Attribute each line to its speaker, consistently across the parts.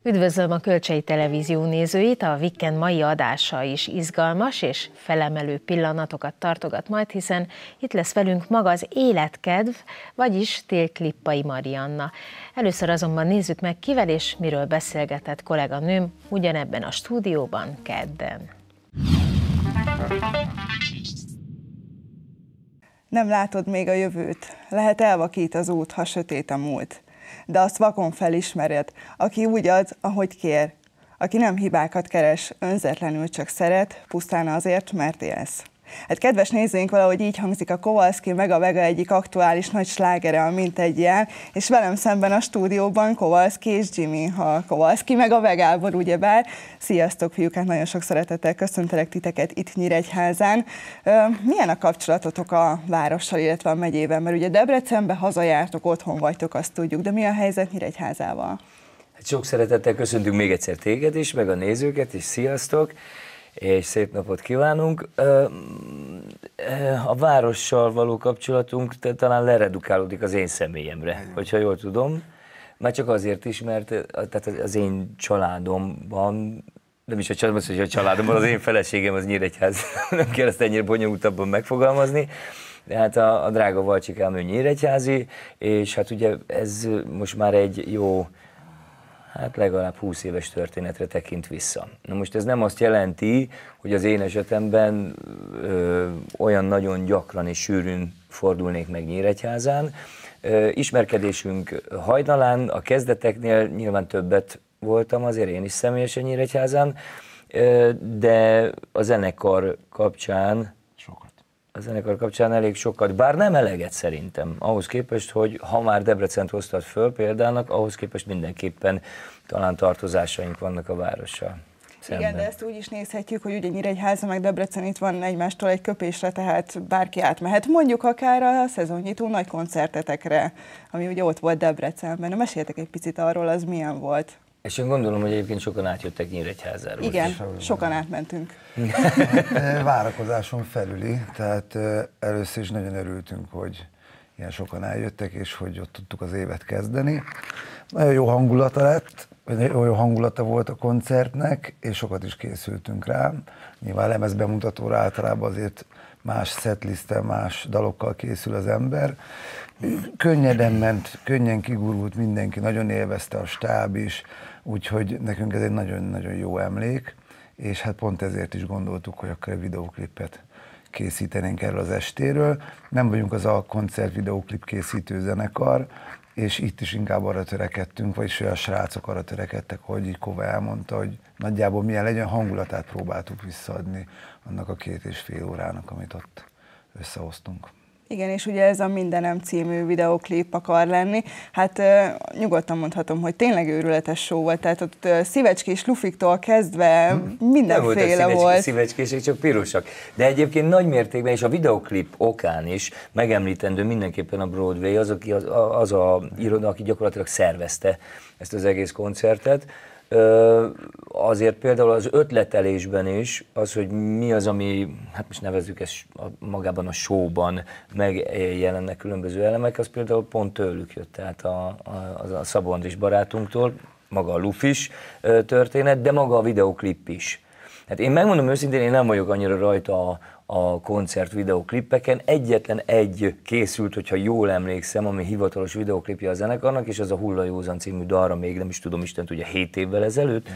Speaker 1: Üdvözlöm a Kölcsei Televízió nézőit, a Weekend mai adása is izgalmas és felemelő pillanatokat tartogat majd, hiszen itt lesz velünk maga az életkedv, vagyis Tél-Klippai Marianna. Először azonban nézzük meg, kivel és miről beszélgetett kolléganőm ugyanebben a stúdióban kedden.
Speaker 2: Nem látod még a jövőt, lehet elvakít az út, ha sötét a múlt. De azt vakon felismered, aki úgy ad, ahogy kér, aki nem hibákat keres, önzetlenül csak szeret, pusztán azért, mert élsz. Hát kedves nézőink, valahogy így hangzik a Kowalski meg a Vega egyik aktuális nagy slágere, a Mintegy jel, és velem szemben a stúdióban Kowalski és Jimmy, a Kowalski meg a Vegából, ugyebár. Sziasztok, fiúk, hát nagyon sok szeretettel köszöntelek titeket itt Nyíregyházán. Milyen a kapcsolatotok a várossal, illetve a megyében? Mert ugye Debrecenbe hazajártok, otthon vagytok, azt tudjuk, de mi a helyzet Nyíregyházával?
Speaker 3: Hát sok szeretettel köszöntünk még egyszer téged is, meg a nézőket, és sziasztok! És szép napot kívánunk. A várossal való kapcsolatunk talán leredukálódik az én személyemre, hogyha jól tudom. Már csak azért is, mert tehát az én családomban, nem is a családomban, az én feleségem az Nyíregyház, nem kell ezt ennyire bonyolultabban megfogalmazni. De hát a drága Valcsikám ő nyíregyházi, és hát ugye ez most már egy jó, hát legalább 20 éves történetre tekint vissza. Na most ez nem azt jelenti, hogy az én esetemben olyan nagyon gyakran és sűrűn fordulnék meg Nyíregyházán. Ismerkedésünk hajnalán, a kezdeteknél nyilván többet voltam azért én is személyesen Nyíregyházán, de a zenekar kapcsán elég sokat, bár nem eleget szerintem, ahhoz képest, hogy ha már Debrecent hoztad föl példának, ahhoz képest mindenképpen talán tartozásaink vannak a várossal szemben.
Speaker 2: Igen, de ezt úgy is nézhetjük, hogy ugye Nyíregyháza meg Debrecen itt van egymástól egy köpésre, tehát bárki átmehet, mondjuk akár a szezonnyitó nagy koncertetekre, ami ugye ott volt Debrecenben. Na, meséltek egy picit arról, az milyen volt?
Speaker 3: És én gondolom, hogy egyébként sokan átjöttek Nyíregyházáról.
Speaker 2: Igen, sokan átmentünk.
Speaker 4: Várakozáson felüli, tehát először is nagyon örültünk, hogy ilyen sokan eljöttek, és hogy ott tudtuk az évet kezdeni. Nagyon jó hangulata lett, nagyon jó hangulata volt a koncertnek, és sokat is készültünk rá. Nyilván lemezbemutatóra általában azért más setlisten, más dalokkal készül az ember. Könnyeden ment, könnyen kigurult mindenki, nagyon élvezte a stáb is, úgyhogy nekünk ez egy nagyon-nagyon jó emlék, és hát pont ezért is gondoltuk, hogy akkor egy videóklipet készítenénk erről az estéről. Nem vagyunk az a koncert videóklip készítő zenekar, és itt is inkább arra törekedtünk, vagyis olyan srácok arra törekedtek, hogy így Kova elmondta, hogy nagyjából milyen legyen, hangulatát próbáltuk visszaadni annak a 2,5 órának, amit ott összehoztunk. Igen, és ugye ez a Mindenem című videóklip akar lenni. Hát nyugodtan mondhatom, hogy tényleg őrületes show volt, tehát ott szívecskés lufiktól kezdve mindenféle volt.
Speaker 3: Szívecskések, csak pirosak. De egyébként nagy mértékben, és a videóklip okán is megemlítendő mindenképpen a Broadway, az a iroda, aki gyakorlatilag szervezte ezt az egész koncertet. Azért például az ötletelésben is az, hogy mi az, ami, hát most nevezzük ezt magában a showban megjelennek különböző elemek, az például pont tőlük jött, tehát a Szabó Andris barátunktól, maga a lufis történet, de maga a videóklip is. Hát én megmondom őszintén, én nem vagyok annyira rajta a koncert videóklippeken. Egyetlen egy készült, hogyha jól emlékszem, ami hivatalos videóklipje a zenekarnak, és az a Hulla Józan című dalra még nem is tudom, Isten tudja, 7 évvel ezelőtt.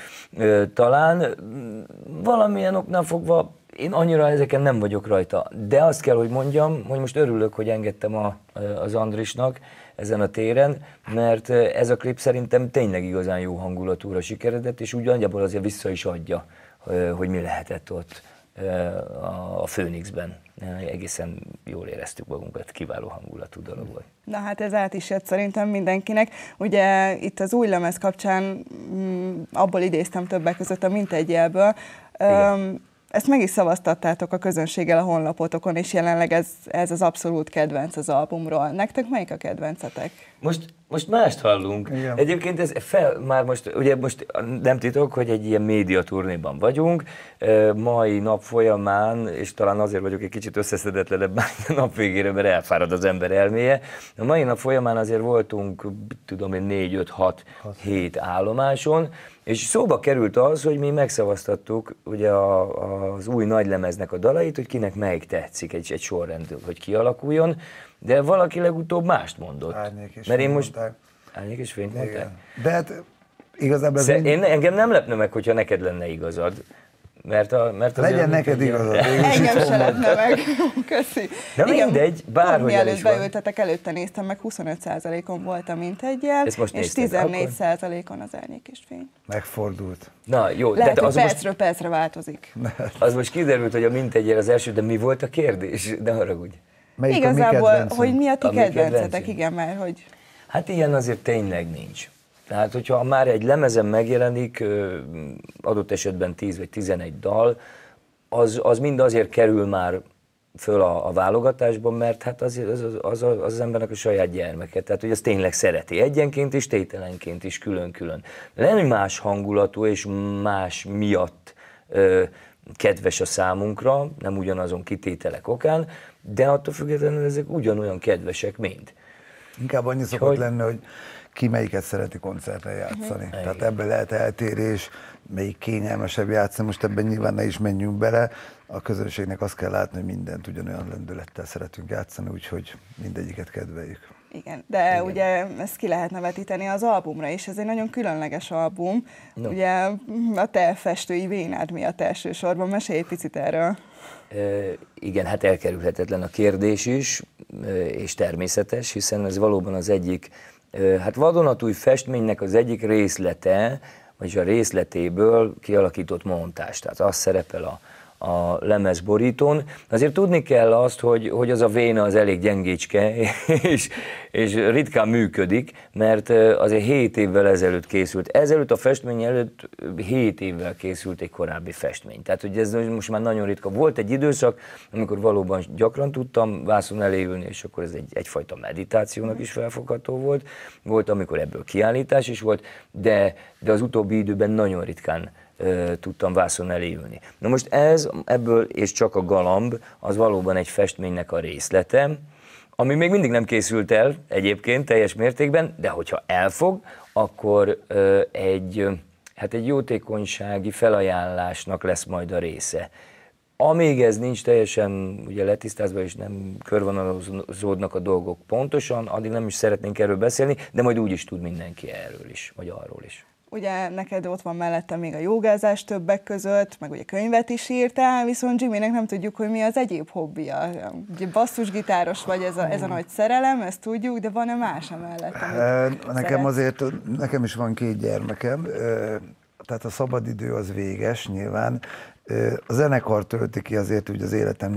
Speaker 3: Talán valamilyen oknál fogva én annyira ezeken nem vagyok rajta. De azt kell, hogy mondjam, hogy most örülök, hogy engedtem az Andrisnak ezen a téren, mert ez a klip szerintem tényleg igazán jó hangulatúra sikeredett, és úgy nagyjából azért vissza is adja, hogy mi lehetett ott a Főnixben. Egészen jól éreztük magunkat, kiváló hangulatú dolog volt.
Speaker 2: Na hát ez át is jött szerintem mindenkinek. Ugye itt az új lemez kapcsán abból idéztem többek között a Mintegy jelből. Ezt meg is szavaztattátok a közönséggel a honlapotokon, és jelenleg ez az abszolút kedvenc az albumról. Nektek melyik a kedvencetek?
Speaker 3: Most Most mást hallunk.
Speaker 4: Igen.
Speaker 3: Egyébként ez már most nem titok, hogy egy ilyen médiaturnéban vagyunk. Mai nap folyamán, és talán azért vagyok egy kicsit összeszedetlenebb a nap végére, mert elfárad az ember elméje. A mai nap folyamán azért voltunk, tudom én, 4-5-6-7 állomáson, és szóba került az, hogy mi megszavaztattuk ugye az új nagylemeznek a dalait, hogy kinek melyik tetszik, egy sorrend, hogy kialakuljon. De valaki legutóbb mást mondott.
Speaker 4: Árnyék és
Speaker 3: mert én
Speaker 4: fényt
Speaker 3: most
Speaker 4: mondták.
Speaker 3: Árnyék és fényt mondták?
Speaker 4: Igen. De hát igazából ez
Speaker 3: Engem nem lepne meg, hogyha neked lenne igazad. Mert
Speaker 4: legyen neked igazad.
Speaker 2: Engem se lepne meg. Köszi.
Speaker 3: Na mindegy, bárhogy el
Speaker 2: mielőtt
Speaker 3: is van.
Speaker 2: beültetek, előtte néztem meg, 25%-on volt a Mintegyel,
Speaker 3: Ezt most
Speaker 2: és
Speaker 3: nézted,
Speaker 2: 14%-on az Árnyék és fény.
Speaker 4: Megfordult.
Speaker 3: Na jó,
Speaker 2: Lehet,
Speaker 3: de
Speaker 2: hogy
Speaker 3: az
Speaker 2: percről percre változik.
Speaker 3: az most kiderült, hogy a Mintegyel az első, de mi volt a kérdés? De haragudj.
Speaker 4: Melyik a mi
Speaker 2: Igazából,
Speaker 4: kedvencünk?
Speaker 2: hogy mi a ti
Speaker 3: A mi
Speaker 2: kedvencetek,
Speaker 3: kedvencünk?
Speaker 2: igen, mert hogy...
Speaker 3: Hát ilyen azért tényleg nincs. Tehát, hogyha már egy lemezen megjelenik, adott esetben 10 vagy 11 dal, az mind azért kerül már föl a válogatásban, mert hát az embernek a saját gyermeke. Tehát, hogy azt tényleg szereti egyenként is, tételenként is, külön-külön. Nem más hangulatú és más miatt kedves a számunkra, nem ugyanazon kitételek okán, de attól függetlenül ezek ugyanolyan kedvesek, mint.
Speaker 4: Inkább annyi szokott lenni, hogy ki melyiket szereti koncerten játszani. Tehát ebben lehet eltérés, melyik kényelmesebb játszani. Most ebben nyilván ne is menjünk bele. A közönségnek azt kell látni, hogy mindent ugyanolyan lendülettel szeretünk játszani, úgyhogy mindegyiket kedveljük.
Speaker 2: Igen, de ugye ezt ki lehetne vetíteni az albumra is, ez egy nagyon különleges album.
Speaker 3: No.
Speaker 2: Ugye a te festői vénád miatt elsősorban, mesélj egy picit erről.
Speaker 3: Igen, hát elkerülhetetlen a kérdés is, és természetes, hiszen ez valóban az egyik, hát vadonatúj festménynek az egyik részlete, vagyis a részletéből kialakított montás, tehát az szerepel a lemezborítón. Azért tudni kell azt, hogy az a véna az elég gyengécske, és ritkán működik, mert azért 7 évvel ezelőtt készült. Ezelőtt a festmény előtt 7 évvel készült egy korábbi festmény. Tehát, hogy ez most már nagyon ritka. Volt egy időszak, amikor valóban gyakran tudtam vászon elé ülni, és akkor ez egyfajta meditációnak is felfogható volt. Volt, amikor ebből kiállítás is volt, de az utóbbi időben nagyon ritkán tudtam vászon elé ülni. Na most ebből és csak a galamb, az valóban egy festménynek a részlete, ami még mindig nem készült el egyébként teljes mértékben, de hogyha elfog, akkor egy jótékonysági felajánlásnak lesz majd a része. Amíg ez nincs teljesen ugye letisztázva, és nem körvonalazódnak a dolgok pontosan, addig nem is szeretnénk erről beszélni, de majd úgy is tud mindenki erről is, vagy arról is.
Speaker 2: Ugye neked ott van mellette még a jogázás többek között, meg ugye könyvet is írtál, viszont Jimmynek nem tudjuk, hogy mi az egyéb hobbija. Ugye basszusgitáros vagy, ez a nagy szerelem, ezt tudjuk, de van-e más emellett?
Speaker 4: Nekem is van 2 gyermekem, tehát a szabadidő az véges nyilván. A zenekar tölti ki azért úgy az életem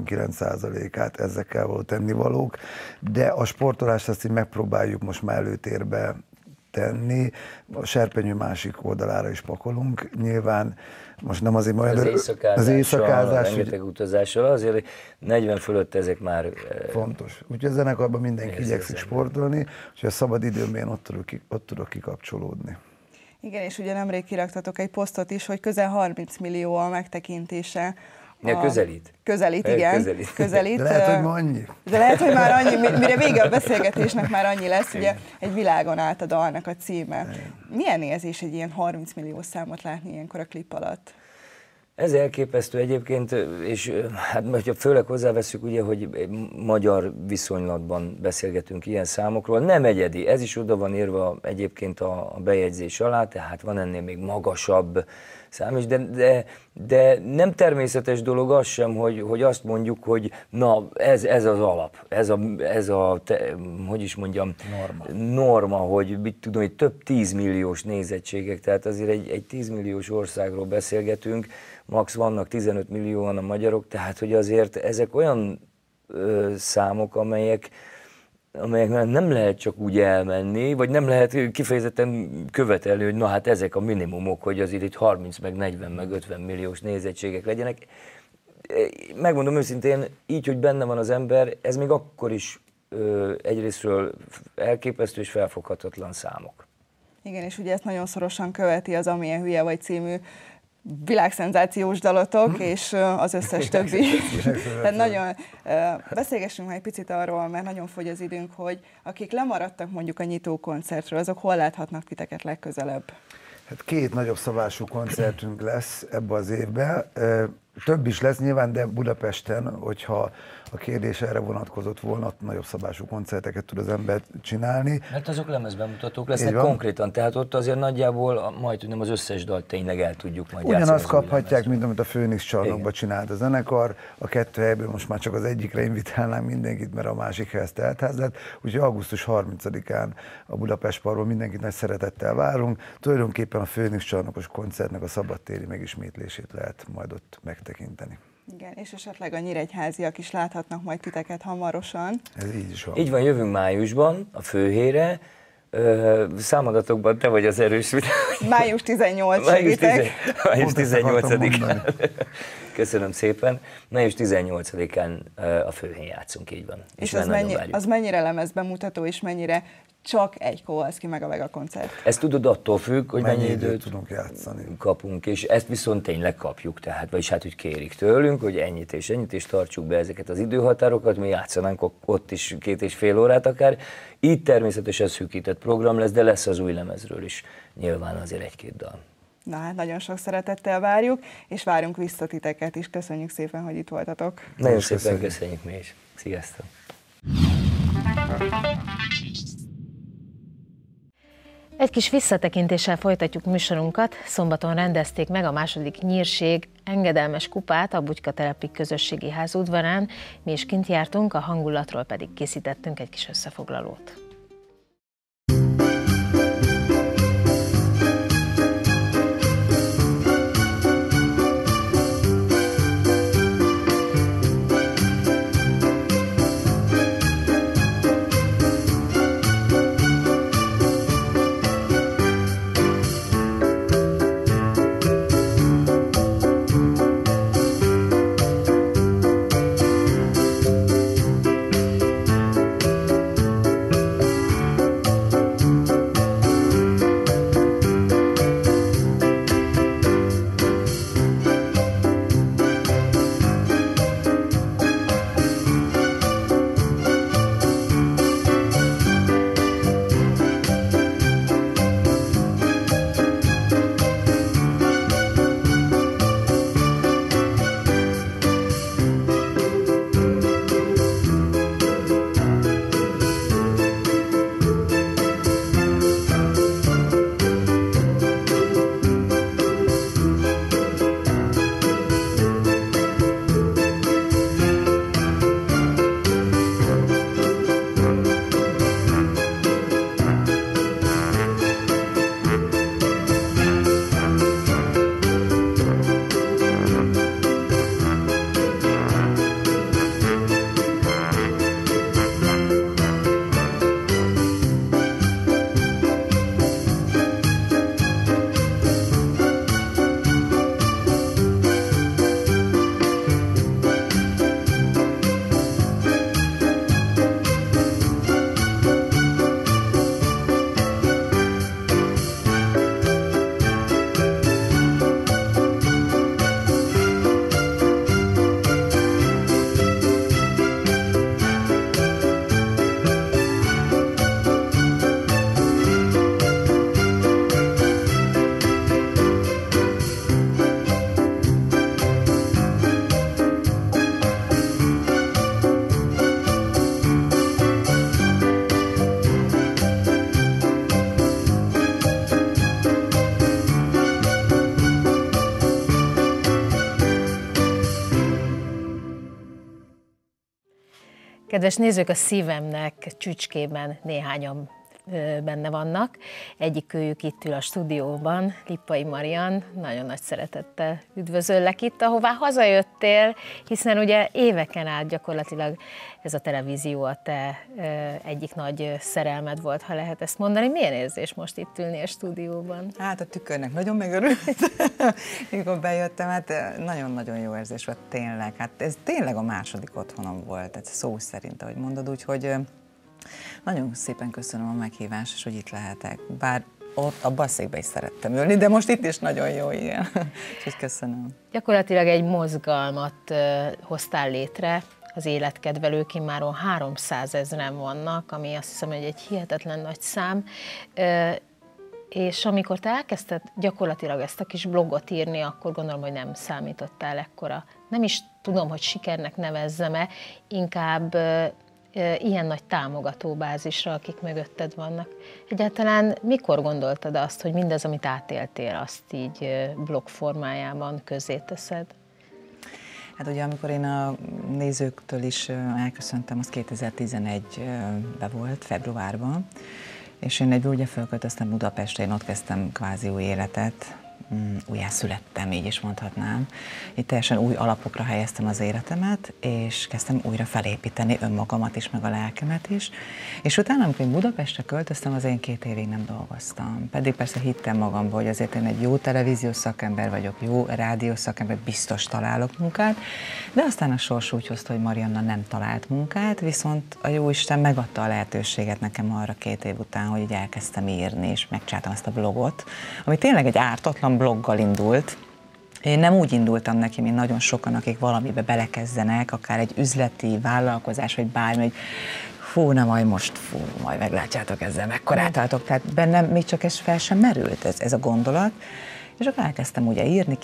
Speaker 4: 89%-át, ezekkel való tennivalók, de a sportolást azt így megpróbáljuk most már előtérbe tenni. A serpenyő másik oldalára is pakolunk. Nyilván most nem azért majd
Speaker 3: az éjszakázással, rengeteg utazással, azért 40 fölött ezek már
Speaker 4: fontos. Úgyhogy a zenekarban mindenki igyekszik sportolni, és a szabad időmben ott tudok kikapcsolódni.
Speaker 2: Igen, és ugye nemrég kiraktatok egy posztot is, hogy közel 30 millió a megtekintése. Közelít, igen. Közelít.
Speaker 4: De lehet, hogy már annyi.
Speaker 2: De lehet, hogy már annyi, mire vége a beszélgetésnek már annyi lesz, ugye egy világon át a dalnak a címe. Milyen érzés egy ilyen 30 millió számot látni ilyenkor a klip alatt?
Speaker 3: Ez elképesztő egyébként, és hát hogyha főleg hozzáveszünk, ugye, hogy magyar viszonylatban beszélgetünk ilyen számokról, nem egyedi, ez is oda van írva egyébként a bejegyzés alá, tehát van ennél még magasabb szám is, de nem természetes dolog az sem, hogy azt mondjuk, hogy na, ez az alap, hogy is mondjam, norma, hogy mit tudom, hogy több 10 milliós nézettségek, tehát azért egy 10 milliós országról beszélgetünk, max vannak 15 millióan a magyarok, tehát hogy azért ezek olyan számok, amelyek nem lehet csak úgy elmenni, vagy nem lehet kifejezetten követelni, hogy na hát ezek a minimumok, hogy azért itt 30, meg 40, meg 50 milliós nézettségek legyenek. Megmondom őszintén, így, hogy benne van az ember, ez még akkor is egyrésztről elképesztő és felfoghatatlan számok.
Speaker 2: Igen, és ugye ezt nagyon szorosan követi az Amilyen hülye vagy című világszenzációs dalotok, és az összes többi. Tehát nagyon beszélgessünk már egy picit arról, mert nagyon fogy az időnk, hogy akik lemaradtak mondjuk a nyitó koncertről, azok hol láthatnak titeket legközelebb?
Speaker 4: Hát 2 nagyobb szabású koncertünk lesz ebbe az évben. Több is lesz nyilván, de Budapesten, hogyha a kérdés erre vonatkozott volna, nagyobb szabású koncerteket tud az ember csinálni.
Speaker 3: Mert azok lemezbemutatók lesznek konkrétan, tehát ott azért nagyjából majdnem az összes dalt tényleg el tudjuk majd játszani.
Speaker 4: Ugyanazt kaphatják, mint amit a Főnix csarnokban csinált a zenekar. A 2 helyből most már csak az egyikre invitálnánk mindenkit, mert a másik helyhez teltház lett. Úgyhogy augusztus 30-án a Budapest Parkban mindenkit nagy szeretettel várunk. Tulajdonképpen a Főnix csarnokos koncertnek a szabadtéri megismétlését lehet majd ott megtekinteni.
Speaker 2: Igen, és esetleg a nyíregyháziak is láthatnak majd titeket hamarosan.
Speaker 4: Ez így is van.
Speaker 3: Így van, jövünk májusban a Főhére. Számadatokban te vagy az erős.
Speaker 2: Május 18.
Speaker 3: Május 18-án. Köszönöm szépen. Május 18-án a Főhén játszunk, így van.
Speaker 2: És az mennyire lemezbemutató, és mennyire csak egy Kowalski meg a Vega koncert?
Speaker 3: Ez tudod attól függ, hogy mennyi időt
Speaker 4: tudunk játszani.
Speaker 3: Kapunk, és ezt viszont tényleg kapjuk, tehát, vagyis hát, hogy kérik tőlünk, hogy ennyit, és tartsuk be ezeket az időhatárokat, mi játszanánk ott is 2,5 órát akár. Így természetesen szűkített program lesz, de lesz az új lemezről is nyilván azért 1-2 dal.
Speaker 2: Na hát nagyon sok szeretettel várjuk, és várunk vissza titeket is. Köszönjük szépen, hogy itt voltatok.
Speaker 3: Nagyon szépen köszönjük mi is. Sziasztok!
Speaker 1: Egy kis visszatekintéssel folytatjuk műsorunkat. Szombaton rendezték meg a második Nyírség engedelmes kupát a Bugykatelepi Közösségi Ház udvarán. Mi is kint jártunk, a hangulatról pedig készítettünk egy kis összefoglalót. Kedves nézők, a szívemnek csücskében néhányan benne vannak. Egyikőjük itt ül a stúdióban, Lippai Marian, nagyon nagy szeretettel üdvözöllek itt, ahová hazajöttél, hiszen ugye éveken át gyakorlatilag ez a televízió a te egyik nagy szerelmed volt, ha lehet ezt mondani. Milyen érzés most itt ülni a stúdióban?
Speaker 5: Hát a tükörnek nagyon megörült, mikor bejöttem, hát nagyon-nagyon jó érzés volt tényleg. Hát ez tényleg a második otthonom volt, ez szó szerint, ahogy mondod, úgyhogy Nagyon szépen köszönöm a meghívást, és hogy itt lehetek. Bár ott a székbe is szerettem ülni, de most itt is nagyon jó, igen. Úgyhogy köszönöm.
Speaker 1: Gyakorlatilag egy mozgalmat hoztál létre, az életkedvelők, immáron 300 000-en vannak, ami azt hiszem, hogy egy hihetetlen nagy szám. És amikor te elkezdted gyakorlatilag ezt a kis blogot írni, akkor gondolom, hogy nem számítottál ekkora. Nem is tudom, hogy sikernek nevezzem-e, inkább ilyen nagy támogatóbázisra, akik mögötted vannak. Egyáltalán mikor gondoltad azt, hogy mindez, amit átéltél, azt így blog formájában közzéteszed?
Speaker 5: Hát ugye, amikor én a nézőktől is elköszöntem, az 2011-ben volt, februárban, és én egyből ugye felköltöztem Budapestre, én ott kezdtem kvázi új életet, újjászülettem, így is mondhatnám. Itt teljesen új alapokra helyeztem az életemet, és kezdtem újra felépíteni önmagamat is, meg a lelkemet is. És utána, amikor én Budapestre költöztem, az én 2 évig nem dolgoztam. Pedig persze hittem magamban, hogy azért én egy jó televíziós szakember vagyok, jó rádiós szakember, biztos találok munkát, de aztán a sors úgy hozta, hogy Marianna nem talált munkát, viszont a Jóisten megadta a lehetőséget nekem arra 2 év után, hogy így elkezdtem írni, és megcsináltam ezt a blogot, ami tényleg egy ártatlan bloggal indult. Én nem úgy indultam neki, mint nagyon sokan, akik valamibe belekezdenek, akár egy üzleti vállalkozás, vagy bármi, hogy fú, na majd meglátjátok ezzel, mekkorát álltok. Tehát bennem még csak ez fel sem merült, ez a gondolat. És akkor elkezdtem ugye írni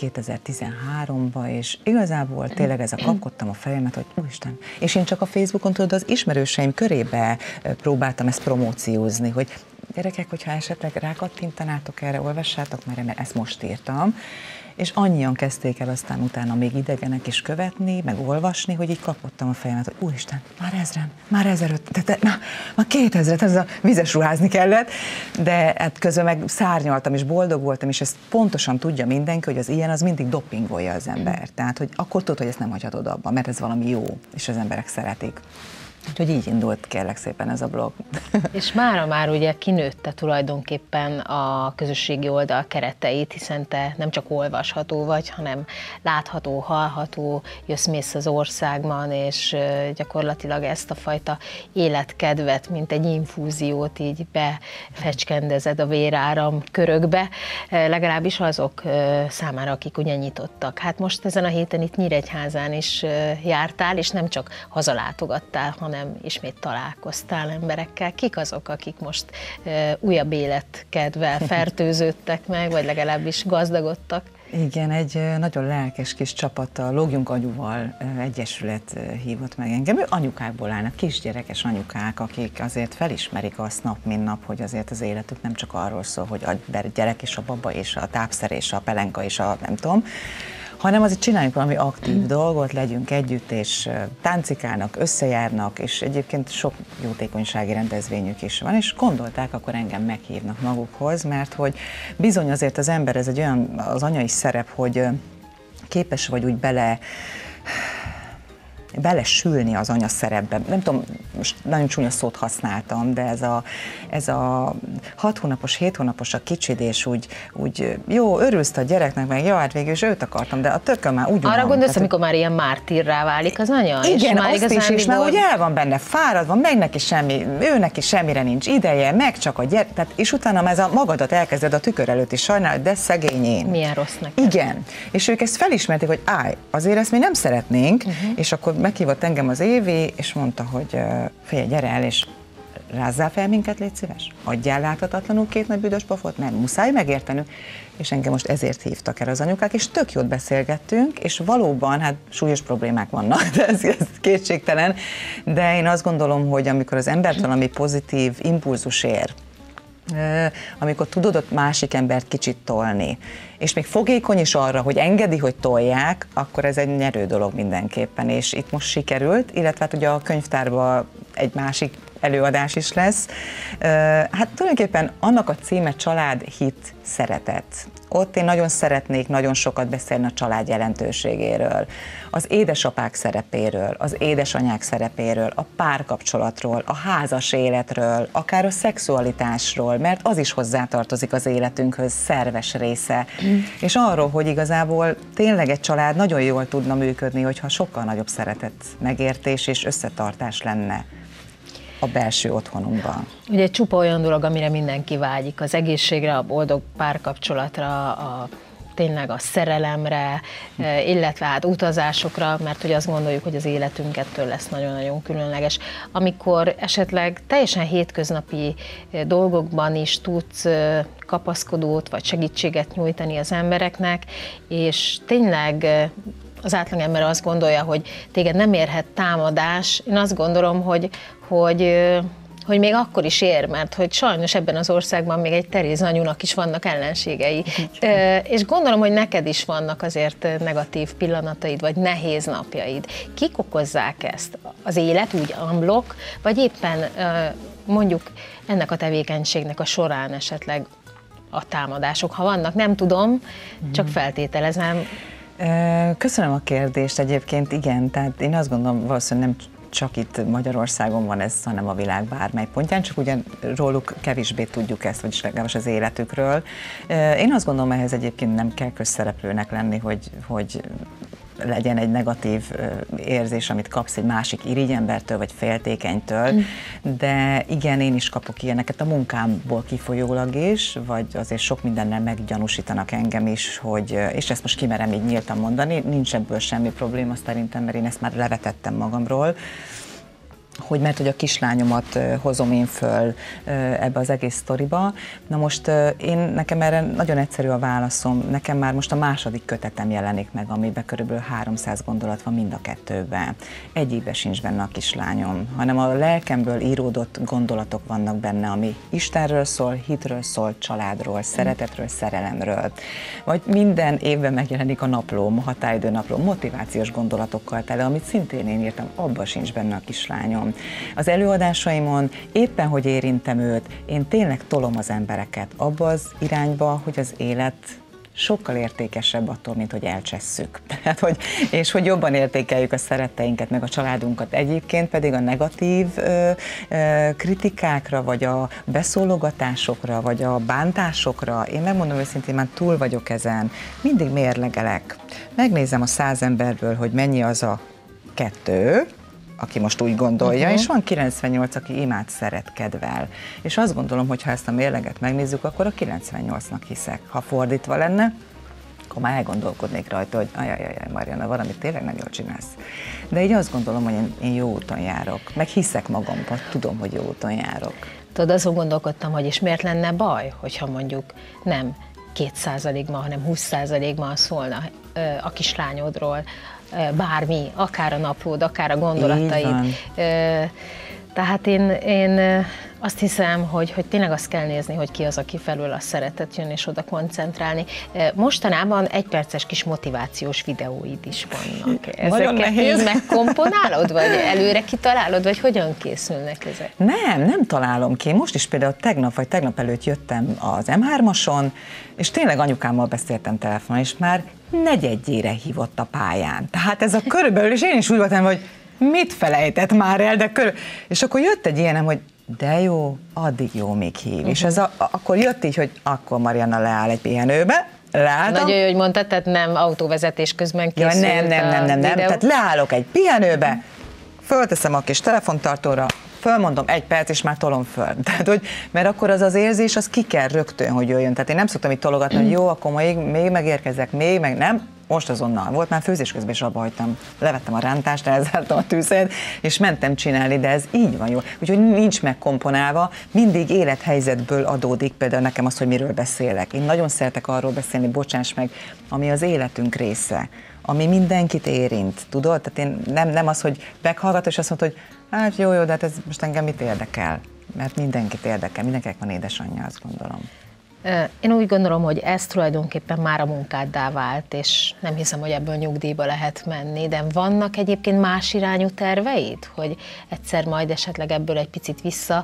Speaker 5: 2013-ban, és igazából tényleg ezzel kapkodtam a fejemet, hogy úristen. És én csak a Facebookon, tudod, az ismerőseim körébe próbáltam ezt promóciózni, hogy gyerekek, hogyha esetleg rákattintanátok erre, olvassátok már, mert ezt most írtam. És annyian kezdték el aztán utána még idegenek is követni, meg olvasni, hogy így kapottam a fejemet, hogy úristen, már 1000-en, már 1500, már 2000, ez a vizes ruházni kellett, de hát közben meg szárnyaltam, és boldog voltam, és ezt pontosan tudja mindenki, hogy az ilyen az mindig dopingolja az ember. Tehát, hogy akkor tudod, hogy ezt nem hagyhatod abba, mert ez valami jó, és az emberek szeretik. Úgyhogy így indult, kérlek szépen, ez a blog.
Speaker 1: És mára már ugye kinőtte tulajdonképpen a közösségi oldal kereteit, hiszen te nem csak olvasható vagy, hanem látható, hallható, jössz-mész az országban, és gyakorlatilag ezt a fajta életkedvet, mint egy infúziót így befecskendezed a véráram körökbe, legalábbis azok számára, akik ugye nyitottak. Hát most ezen a héten itt Nyíregyházán is jártál, és nem csak hazalátogattál, hanem ismét találkoztál emberekkel. Kik azok, akik most újabb életkedvel fertőződtek meg, vagy legalábbis gazdagodtak?
Speaker 5: Igen, egy nagyon lelkes kis csapat, a Lógjunk Agyúval egyesület hívott meg engem. Ő anyukákból állnak, kisgyerekes anyukák, akik azért felismerik azt nap, mint nap, hogy azért az életük nem csak arról szól, hogy a gyerek és a baba és a tápszer és a pelenka és a nem tudom, hanem azért csináljunk valami aktív dolgot, legyünk együtt, és táncikálnak, összejárnak, és egyébként sok jótékonysági rendezvényük is van, és gondolták, akkor engem meghívnak magukhoz, mert hogy bizony azért az ember, ez egy olyan az anyai szerep, hogy képes vagy úgy belesülni az anya szerepbe. Nem tudom, most nagyon csúnya szót használtam, de ez a 6 hónapos, 7 hónapos a kicsid, és úgy jó, örülsz a gyereknek, meg jó, hát végül is őt akartam, de a tököm már úgy
Speaker 1: arra gondolsz, amikor már ilyen mártírrá válik az anya?
Speaker 5: Igen,
Speaker 1: és már
Speaker 5: azt is, és már úgy el van benne fáradva, meg neki semmi, ő neki semmire nincs ideje, meg csak a gyerek, tehát, és utána ez a magadat elkezded a tükör előtt is sajnálni, de szegény én.
Speaker 1: Milyen rossz neked.
Speaker 5: Igen, és ők ezt felismerték, hogy azért ezt mi nem szeretnénk, és akkor meghívott engem az Évi, és mondta, hogy figyelj, gyere el, és rázzál fel minket, légy szíves. Adjál láthatatlanul 2 nagy büdös pofot, mert muszáj megértenünk. És engem most ezért hívtak el az anyukák, és tök jót beszélgettünk, és valóban, hát súlyos problémák vannak, de ez kétségtelen, de én azt gondolom, hogy amikor az embert valami pozitív impulzus ér, amikor tudod ott másik embert kicsit tolni, és még fogékony is arra, hogy engedi, hogy tolják, akkor ez egy nyerő dolog mindenképpen, és itt most sikerült, illetve hát ugye a könyvtárban egy másik előadás is lesz. Hát tulajdonképpen annak a címe Család, hit, szeretet. Ott én nagyon szeretnék nagyon sokat beszélni a család jelentőségéről, az édesapák szerepéről, az édesanyák szerepéről, a párkapcsolatról, a házas életről, akár a szexualitásról, mert az is hozzátartozik az életünkhöz, szerves része. És arról, hogy igazából tényleg egy család nagyon jól tudna működni, hogyha sokkal nagyobb szeretet, megértés és összetartás lenne. a belső otthonunkban.
Speaker 1: Ugye csupa olyan dolog, amire mindenki vágyik, az egészségre, a boldog párkapcsolatra, tényleg a szerelemre, illetve hát utazásokra, mert hogy azt gondoljuk, hogy az életünk ettől lesz nagyon-nagyon különleges. Amikor esetleg teljesen hétköznapi dolgokban is tudsz kapaszkodót vagy segítséget nyújtani az embereknek, és tényleg az átlagember azt gondolja, hogy téged nem érhet támadás, én azt gondolom, hogy még akkor is ér, mert hogy sajnos ebben az országban még egy Teréz anyunak is vannak ellenségei. És gondolom, hogy neked is vannak azért negatív pillanataid, vagy nehéz napjaid. Kik okozzák ezt? Az élet úgy unblock, vagy éppen mondjuk ennek a tevékenységnek a során esetleg a támadások, ha vannak, nem tudom, csak feltételezem.
Speaker 5: Köszönöm a kérdést egyébként, igen, tehát én azt gondolom, valószínűleg nem csak itt Magyarországon van ez, hanem a világ bármely pontján, csak ugyan róluk kevésbé tudjuk ezt, vagyis legalábbis az életükről. Én azt gondolom, ehhez egyébként nem kell közszereplőnek lenni, hogy legyen egy negatív érzés, amit kapsz egy másik irigyembertől, vagy féltékenytől, de igen, én is kapok ilyeneket a munkámból kifolyólag is, vagy azért sok mindennel meggyanúsítanak engem is, hogy, és ezt most kimerem így nyíltan mondani, nincs ebből semmi probléma szerintem, mert én ezt már levetettem magamról, hogy mert hogy a kislányomat hozom én föl ebbe az egész sztoriba. Na most nekem erre nagyon egyszerű a válaszom, nekem már most a második kötetem jelenik meg, amiben körülbelül 300 gondolat van mind a kettőben. Egyikben sincs benne a kislányom, hanem a lelkemből íródott gondolatok vannak benne, ami Istenről szól, hitről szól, családról, szeretetről, szerelemről. Vagy minden évben megjelenik a naplóm, a határidő naplóm, motivációs gondolatokkal tele, amit szintén én írtam, abban sincs benne a kislányom. Az előadásaimon éppen, hogy érintem őt, én tényleg tolom az embereket abba az irányba, hogy az élet sokkal értékesebb attól, mint hogy elcsesszük. Tehát, és hogy jobban értékeljük a szeretteinket, meg a családunkat. Egyébként pedig a negatív kritikákra, vagy a beszólogatásokra, vagy a bántásokra, én megmondom őszintén, már túl vagyok ezen. Mindig mérlegelek. Megnézem a 100 emberből, hogy mennyi az a 2, aki most úgy gondolja, és van 98, aki imád, szeret, kedvel. És azt gondolom, hogy ha ezt a mérleget megnézzük, akkor a 98-nak hiszek. Ha fordítva lenne, akkor már elgondolkodnék rajta, hogy ajajaj, Marianna, valamit tényleg nem jól csinálsz. De így azt gondolom, hogy én jó úton járok, meg hiszek magamban, tudom, hogy jó úton járok.
Speaker 1: Tudod, azon gondolkodtam, hogy és miért lenne baj, hogyha mondjuk nem 2%-ban, hanem 20%-ban szólna a kislányodról, bármi, akár a naplód, akár a gondolataid. Tehát én azt hiszem, hogy tényleg azt kell nézni, hogy ki az, aki felől a szeretet jön, és oda koncentrálni. Mostanában 1 perces kis motivációs videóid is vannak. Ezeket így megkomponálod, vagy előre kitalálod, vagy hogyan készülnek ezek?
Speaker 5: Nem találom ki. Most is például tegnap előtt jöttem az M3-ason, és tényleg anyukámmal beszéltem telefonon, és már 4-1-ére hívott a pályán. Tehát ez a körülbelül, és én is úgy voltam, hogy mit felejtett már el, de és akkor jött egy ilyenem, hogy de jó, addig jó, még hív. És ez akkor jött így, hogy akkor Marianna leáll egy pihenőbe, leálltam.
Speaker 1: Nagyon jó, hogy mondtad, tehát nem autóvezetés közben készült
Speaker 5: nem. Tehát leállok egy pihenőbe, fölteszem a kis telefontartóra, fölmondom 1 perc, és már tolom föl. Tehát, mert akkor az érzés, az ki kell rögtön, hogy jöjjön. Tehát én nem szoktam itt tologatni, hogy jó, akkor még megérkezek, meg nem. Most azonnal volt, már főzés közben is abba hagytam. Levettem a rántást, elzártam a tűzhelyet, és mentem csinálni, de ez így van jó. Úgyhogy nincs megkomponálva, mindig élethelyzetből adódik például nekem az, hogy miről beszélek. Én nagyon szeretek arról beszélni, bocsáss meg, ami az életünk része, ami mindenkit érint, tudod? Tehát én nem az, hogy meghallgat, és azt mondod, hogy hát jó, de hát ez most engem mit érdekel? Mert mindenkit érdekel, mindenkinek van édesanyja, azt gondolom.
Speaker 1: Én úgy gondolom, hogy ez tulajdonképpen már a munkáddá vált, és nem hiszem, hogy ebből nyugdíjba lehet menni, de vannak egyébként más irányú terveid, hogy egyszer majd esetleg ebből egy picit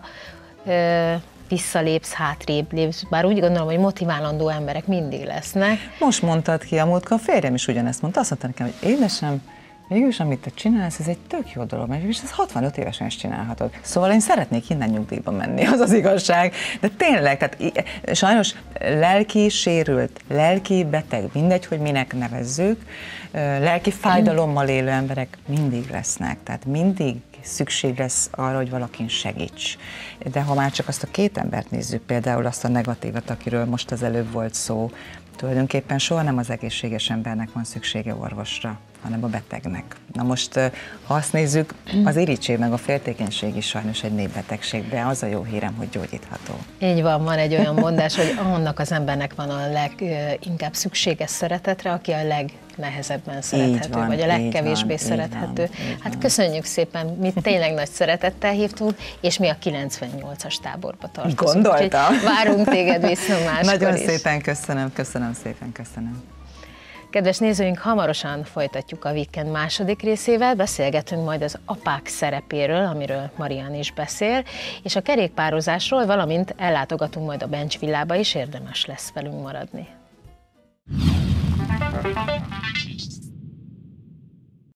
Speaker 1: visszalépsz, hátrébb lépsz, bár úgy gondolom, hogy motiválandó emberek mindig lesznek.
Speaker 5: Most mondtad ki, a múltkor a férjem is ugyanezt mondta, azt mondta nekem, hogy édesem, végülis, amit te csinálsz, ez egy tök jó dolog, mert ez 65 évesen is csinálhatod. Szóval én szeretnék innen nyugdíjba menni, az az igazság. De tényleg, tehát sajnos lelki sérült, lelki beteg, mindegy, hogy minek nevezzük, lelki fájdalommal élő emberek mindig lesznek. Tehát mindig szükség lesz arra, hogy valakin segíts. De ha már csak azt a két embert nézzük, például azt a negatívat, akiről most az előbb volt szó, tulajdonképpen soha nem az egészséges embernek van szüksége orvosra, hanem a betegnek. Na most, ha azt nézzük, az irítség meg a féltékenység is sajnos egy népbetegség, de az a jó hírem, hogy gyógyítható.
Speaker 1: Így van egy olyan mondás, hogy annak az embernek van a leginkább szükséges szeretetre, aki a legnehezebben szerethető,
Speaker 5: van,
Speaker 1: vagy a legkevésbé szerethető. Hát köszönjük szépen, mi tényleg nagy szeretettel hívtunk, és mi a 98-as táborba tartozunk.
Speaker 5: Gondoltam.
Speaker 1: Várunk téged vissza máskor
Speaker 5: Nagyon
Speaker 1: is.
Speaker 5: szépen köszönöm szépen.
Speaker 1: Kedves nézőink, hamarosan folytatjuk a Weekend második részével, beszélgetünk majd az apák szerepéről, amiről Marian is beszél, és a kerékpározásról, valamint ellátogatunk majd a Bencs villába is, érdemes lesz velünk maradni.